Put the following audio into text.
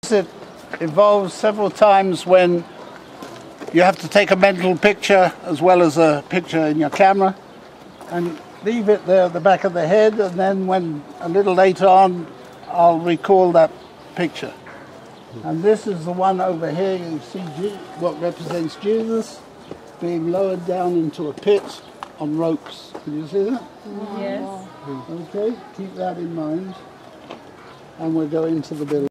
this, it involves several times when you have to take a mental picture as well as a picture in your camera and leave it there at the back of the head, and then when a little later on I'll recall that picture. And this is the one over here. You see what represents Jesus being lowered down into a pit on ropes. Can you see that? Yes. Okay, keep that in mind. And we're going to the building.